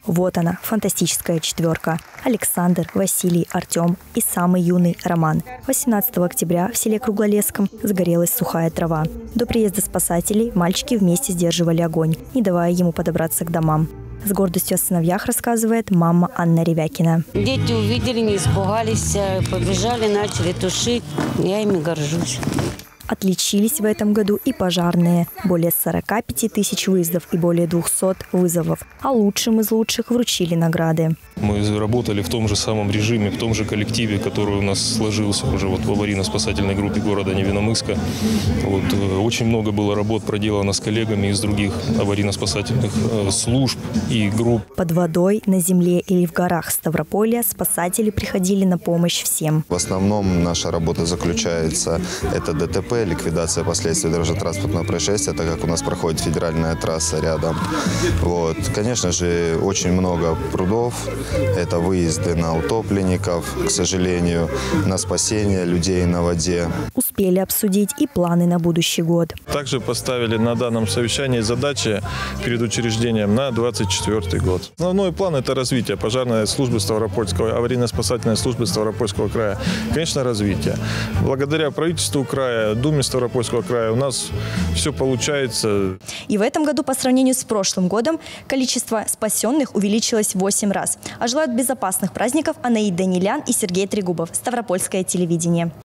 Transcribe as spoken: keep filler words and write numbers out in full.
Вот она, фантастическая четверка. Александр, Василий, Артем и самый юный Роман. восемнадцатого октября в селе Круглолесском загорелась сухая трава. До приезда спасателей мальчики вместе сдерживали огонь, не давая ему подобраться к домам. С гордостью о сыновьях рассказывает мама Анна Ревякина. Дети увидели, не испугались, побежали, начали тушить. Я ими горжусь. Отличились в этом году и пожарные. Более сорока пяти тысяч выездов и более двухсот вызовов. А лучшим из лучших вручили награды. Мы работали в том же самом режиме, в том же коллективе, который у нас сложился уже вот в аварийно-спасательной группе города Невинномысска. Вот, очень много было работ проделано с коллегами из других аварийно-спасательных служб и групп. Под водой, на земле или в горах Ставрополя спасатели приходили на помощь всем. В основном наша работа заключается это ДТП, ликвидация последствий дорожно-транспортного происшествия, так как у нас проходит федеральная трасса рядом. Вот. Конечно же, очень много прудов. Это выезды на утопленников, к сожалению, на спасение людей на воде. Успели обсудить и планы на будущий год. Также поставили на данном совещании задачи перед учреждением на двадцать четвёртый год. Основной план – это развитие пожарной службы Ставропольского, аварийно-спасательной службы Ставропольского края. Конечно, развитие. Благодаря правительству края, Думе Ставропольского края у нас все получается. И в этом году по сравнению с прошлым годом количество спасенных увеличилось в восемь раз. А желают безопасных праздников Анаид Данилян и Сергей Трегубов. Ставропольское телевидение.